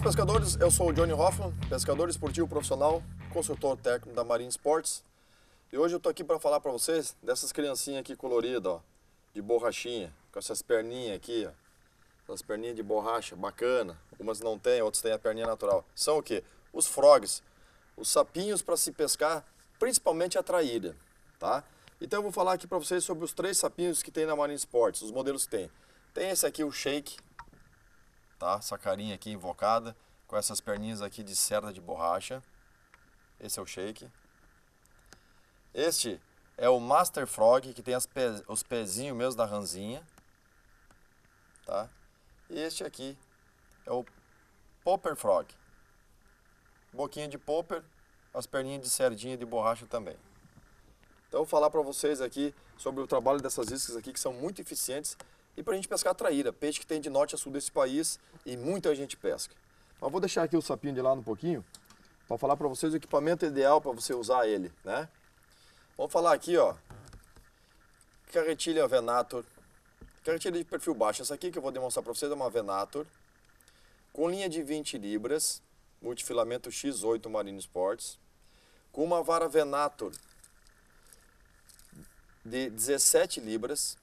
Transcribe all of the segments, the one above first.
pescadores, eu sou o Johnny Hoffman, pescador esportivo profissional, consultor técnico da Marine Sports. E hoje eu tô aqui para falar para vocês dessas criancinhas aqui coloridas, ó, de borrachinha, com essas perninhas aqui, ó. Essas perninhas de borracha, bacana. Umas não tem, outras têm a perninha natural. São o quê? Os frogs, os sapinhos para se pescar, principalmente a traíra, tá? Então eu vou falar aqui para vocês sobre os 3 sapinhos que tem na Marine Sports, os modelos que tem. Tem esse aqui, o Shake, tá? Essa carinha aqui invocada, com essas perninhas aqui de cerda de borracha. Esse é o Shake. Este é o Master Frog, que tem os pezinhos mesmo da ranzinha, tá? E este aqui é o Popper Frog. Boquinha de popper, as perninhas de cerdinha de borracha também. Então eu vou falar para vocês aqui sobre o trabalho dessas iscas aqui, que são muito eficientes, e para a gente pescar traíra, peixe que tem de norte a sul desse país e muita gente pesca. Mas vou deixar aqui o sapinho de lado um pouquinho, para falar para vocês o equipamento ideal para você usar ele, né? Vamos falar aqui, ó, carretilha Venator, carretilha de perfil baixo. Essa aqui que eu vou demonstrar para vocês é uma Venator, com linha de 20 libras, multifilamento X8 Marine Sports, com uma vara Venator de 17 libras,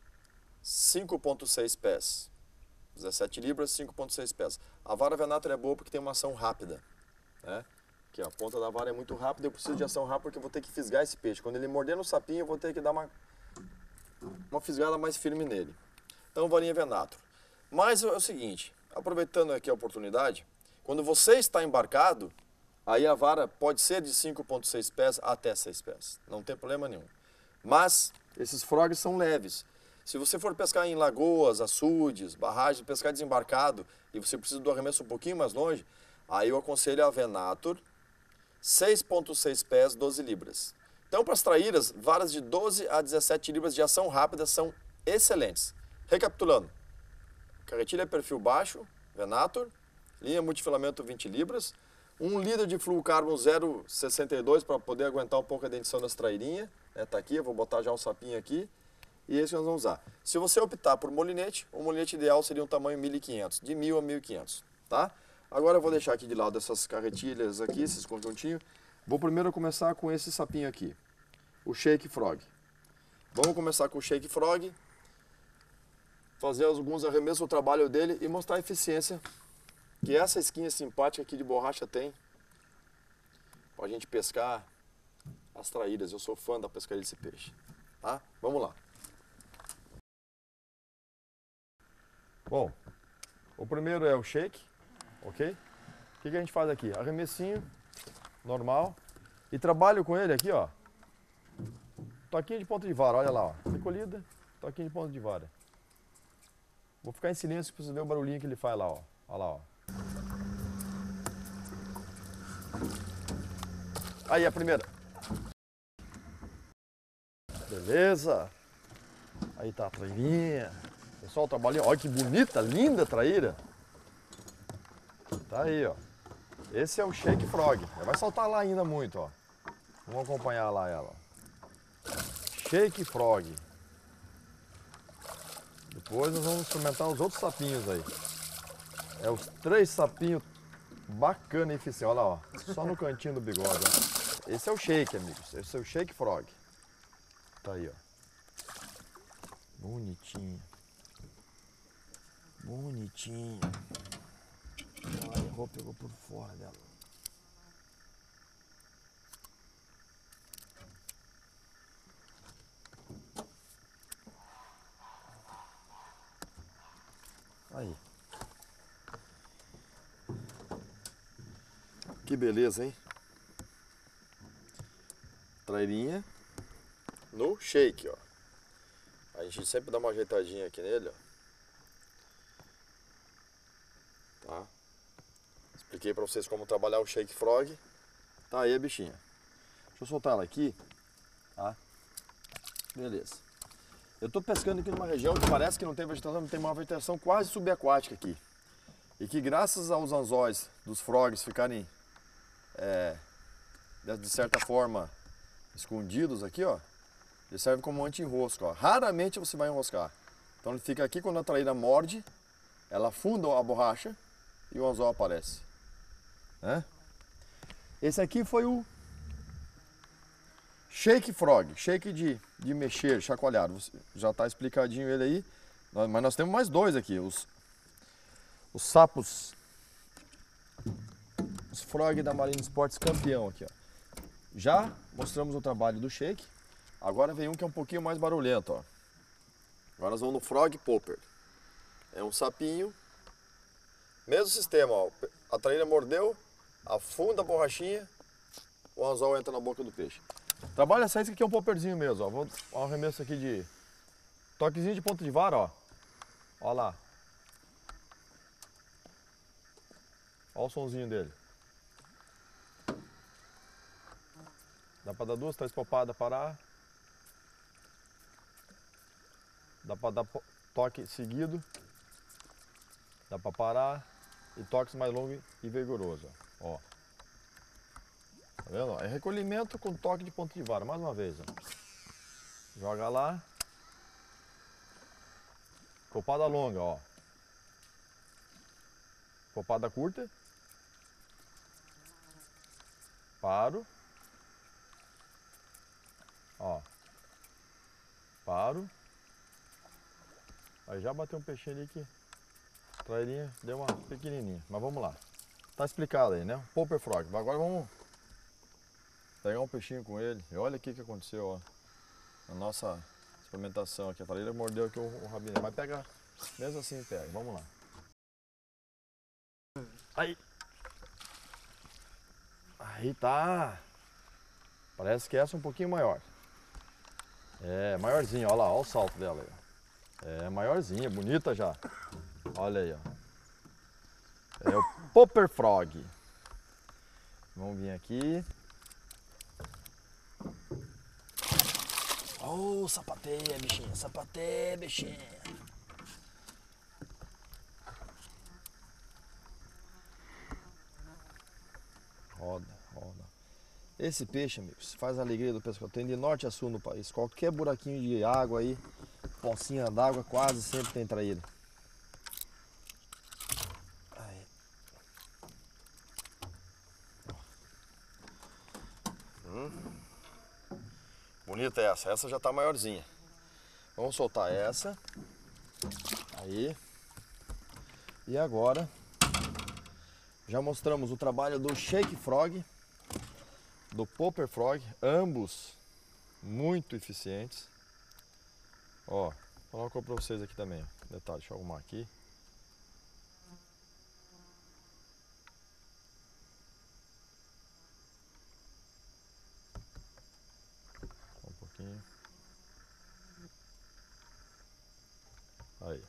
5.6 pés. 17 libras, 5.6 pés. A vara Venator é boa porque tem uma ação rápida, né? Aqui, ó, a ponta da vara é muito rápida, eu preciso de ação rápida porque eu vou ter que fisgar esse peixe. Quando ele morder no sapinho, eu vou ter que dar uma fisgada mais firme nele. Então, varinha Venator. Mas é o seguinte, aproveitando aqui a oportunidade, quando você está embarcado, aí a vara pode ser de 5.6 pés até 6 pés. Não tem problema nenhum. Mas esses frogs são leves. Se você for pescar em lagoas, açudes, barragens, pescar desembarcado e você precisa do arremesso um pouquinho mais longe, aí eu aconselho a Venator 6.6 pés, 12 libras. Então, para as traíras, varas de 12 a 17 libras de ação rápida são excelentes. Recapitulando, carretilha perfil baixo, Venator, linha multifilamento 20 libras, 1 litro de fluocarbon 0,62 para poder aguentar um pouco a dentição das trairinhas. Tá aqui, eu vou botar já um sapinho aqui. E esse nós vamos usar. Se você optar por molinete, o molinete ideal seria um tamanho 1500, de 1000 a 1500, tá? Agora eu vou deixar aqui de lado essas carretilhas aqui, esses conjuntinhos. Vou primeiro começar com esse sapinho aqui, o Shake Frog. Vamos começar com o Shake Frog, fazer alguns arremessos do trabalho dele e mostrar a eficiência que essa esquinha simpática aqui de borracha tem para a gente pescar as traíras. Eu sou fã da pescaria desse peixe, tá? Vamos lá. Bom, o primeiro é o shake, ok? O que a gente faz aqui? Arremessinho, normal, e trabalho com ele aqui, ó. Toquinho de ponta de vara, olha lá, ó. Recolhida, toquinho de ponta de vara. Vou ficar em silêncio para você ver o barulhinho que ele faz lá, ó. Olha lá, ó. Aí a primeira. Beleza. Aí tá a trairinha. Pessoal, o trabalhinho. Olha que bonita, linda traíra. Tá aí, ó. Esse é o Shake Frog. Vai saltar lá ainda muito, ó. Vamos acompanhar lá ela. Shake Frog. Depois nós vamos experimentar os outros sapinhos aí. É os 3 sapinhos bacana e eficiente. Olha lá, ó. Só no cantinho do bigode, ó. Esse é o Shake, amigos. Esse é o Shake Frog. Tá aí, ó. Bonitinho. Bonitinho. Olha, a roupa pegou por fora dela. Aí. Que beleza, hein? Trairinha no shake, ó. A gente sempre dá uma ajeitadinha aqui nele, ó. Tá? Expliquei pra vocês como trabalhar o Shake Frog. Tá aí a bichinha. Deixa eu soltar ela aqui, tá? Beleza. Eu tô pescando aqui numa região que parece que não tem vegetação, tem uma vegetação quase subaquática aqui. E que graças aos anzóis dos frogs ficarem, de certa forma, escondidos aqui, ó, ele serve como anti-enrosco, ó. Raramente você vai enroscar. Então ele fica aqui quando a traíra morde, ela afunda a borracha e o anzol aparece. Né? Esse aqui foi o Shake Frog, shake de mexer, chacoalhar. Já está explicadinho ele aí, mas nós temos mais dois aqui, os sapos, os frog da Marine Sports campeão aqui, ó. Já mostramos o trabalho do shake, agora vem um que é um pouquinho mais barulhento, ó. Agora nós vamos no Frog Popper. É um sapinho, mesmo sistema, ó. A traíra mordeu, afunda a borrachinha, o anzol entra na boca do peixe. Trabalha essa isca aqui é um popperzinho mesmo, ó. Vou um arremesso aqui de toquezinho de ponta de vara, ó. Ó lá. Ó o sonzinho dele. Dá pra dar 2, 3 popadas, parar. Dá pra dar toque seguido. Dá pra parar. E toques mais longos e vigorosos, ó. Tá vendo? É recolhimento com toque de ponta de vara, mais uma vez, ó. Joga lá. Popada longa, ó. Popada curta. Paro. Ó. Paro. Aí já bateu um peixinho ali que a trairinha deu uma pequenininha. Mas vamos lá. Tá explicado aí, né? Popper Frog. Agora vamos pegar um peixinho com ele. E olha o que aconteceu, ó. Na nossa experimentação aqui. A traíra mordeu aqui o rabinho. Mas pega, mesmo assim pega. Vamos lá. Aí. Aí tá. Parece que essa é um pouquinho maior. É, maiorzinha, olha lá, olha o salto dela aí. É, maiorzinha, bonita já. Olha aí, ó. É o Popper Frog. Vamos vir aqui. Oh, sapateia, bichinha, sapateia, bichinha. Roda, roda. Esse peixe, amigos, faz a alegria do pescador. Tem de norte a sul no país. Qualquer buraquinho de água aí, pocinha d'água, quase sempre tem traíra. Aí. Bonita essa. Essa já tá maiorzinha. Vamos soltar essa. Aí. E agora, já mostramos o trabalho do Shake Frog, do Popper Frog, ambos muito eficientes. Ó, vou falar uma coisa pra vocês aqui também. Detalhe, deixa eu arrumar aqui. Só um pouquinho. Aí.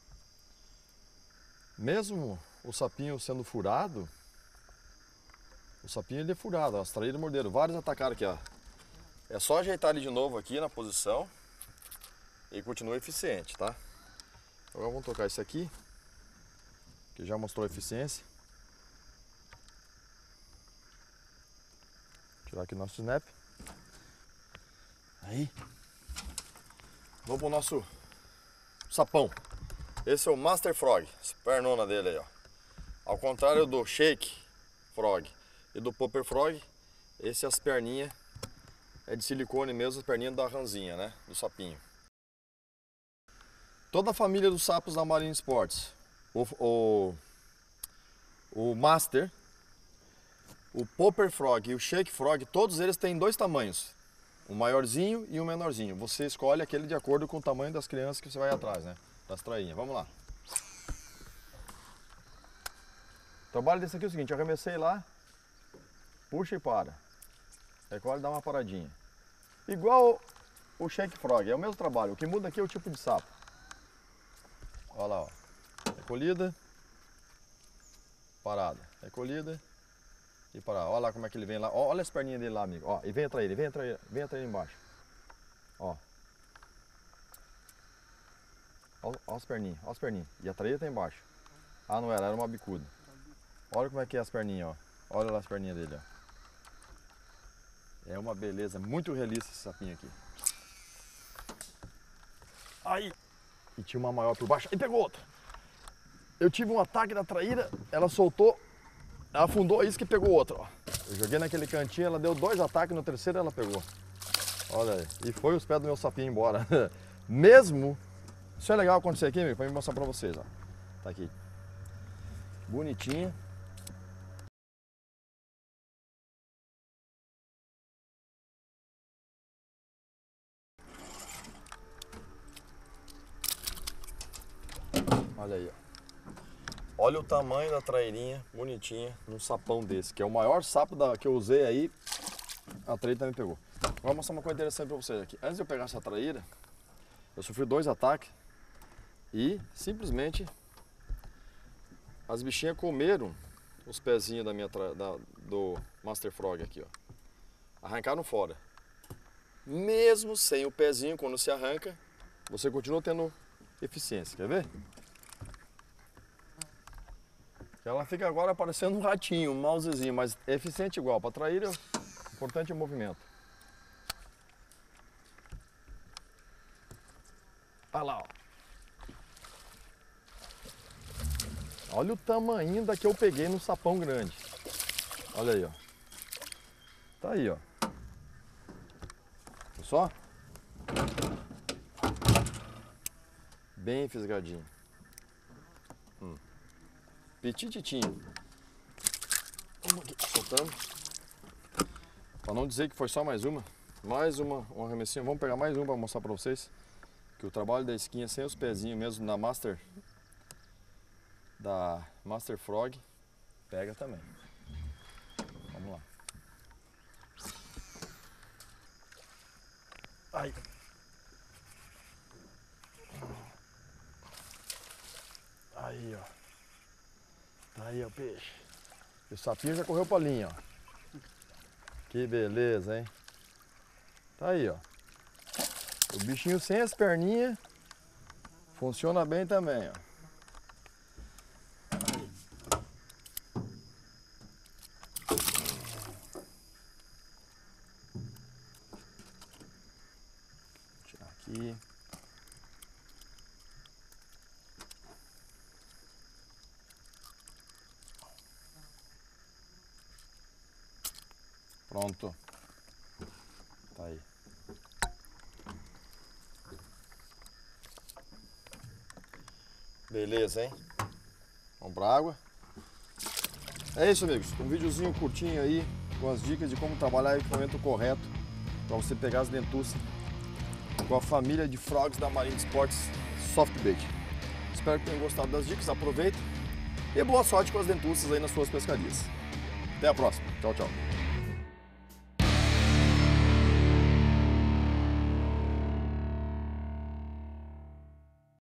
Mesmo o sapinho sendo furado, o sapinho ele é furado, ó, as traíras morderam, vários atacaram aqui, ó. É só ajeitar ele de novo aqui na posição e continua eficiente, tá? Agora vamos tocar esse aqui, que já mostrou a eficiência. Tirar aqui o nosso snap. Aí. Vamos pro nosso sapão. Esse é o Master Frog, essa pernona dele aí, ó. Ao contrário do Shake Frog e do Popper Frog, esse as perninhas é de silicone mesmo, as perninhas da ranzinha, né? Do sapinho. Toda a família dos sapos da Marine Sports, o Master, o Popper Frog e o Shake Frog, todos eles têm dois tamanhos. Um maiorzinho e um menorzinho. Você escolhe aquele de acordo com o tamanho das crianças que você vai atrás, né? Das trainhas. Vamos lá. O trabalho desse aqui é o seguinte, eu arremessei lá, puxa e para. Recolhe e dá uma paradinha. Igual o Shake Frog, é o mesmo trabalho. O que muda aqui é o tipo de sapo. Olha lá, ó. Recolhida, parada. Recolhida e parada. Olha lá como é que ele vem lá. Olha as perninhas dele lá, amigo. Ó, e vem atrair ele, vem atrair embaixo. Ó. Olha as perninhas, olha as perninhas. E a traíra tá embaixo. Ah, não era uma bicuda. Olha como é que é as perninhas, ó. Olha lá as perninhas dele, ó. É uma beleza, muito realista esse sapinho aqui. Aí! E tinha uma maior por baixo. E pegou outra. eu tive um ataque da traíra, ela soltou, ela afundou a isca e pegou outra, ó. Eu joguei naquele cantinho, ela deu 2 ataques, no terceiro ela pegou. Olha aí, e foi os pés do meu sapinho embora. Mesmo, isso é legal acontecer aqui, amigo, pra me mostrar pra vocês, ó. Tá aqui. Bonitinha. Olha aí, ó. Olha o tamanho da trairinha, bonitinha, num sapão desse, que é o maior sapo que eu usei aí, a traíra também pegou. Vou mostrar uma coisa interessante pra vocês aqui. Antes de eu pegar essa traíra, eu sofri 2 ataques e simplesmente as bichinhas comeram os pezinhos do Master Frog aqui, ó. Arrancaram fora. Mesmo sem o pezinho, quando se arranca, você continua tendo eficiência, quer ver? Ela fica agora parecendo um ratinho, um mousezinho, mas é eficiente igual. Para traíra, o importante é o movimento. Olha lá, ó. Olha o tamanho da que eu peguei no sapão grande. Olha aí, ó. Tá aí, ó. Viu só? Bem fisgadinho. Petititinho. Vamos aqui, soltando. Para não dizer que foi só mais uma. Mais uma arremessinha. Vamos pegar mais uma para mostrar para vocês. Que o trabalho da isquinha sem os pezinhos mesmo da Master Frog pega também. Vamos lá. Ai. Aí, ó. Tá aí, ó, peixe. E o sapinho já correu pra linha, ó. Que beleza, hein? Tá aí, ó. O bichinho sem as perninhas funciona bem também, ó. Vou tirar aqui. Pronto. Tá aí. Beleza, hein? Vamos pra água. É isso, amigos. Um videozinho curtinho aí com as dicas de como trabalhar o equipamento correto para você pegar as dentuças com a família de frogs da Marine Sports Softbait. Espero que tenham gostado das dicas. Aproveita e boa sorte com as dentuças aí nas suas pescarias. Até a próxima. Tchau, tchau.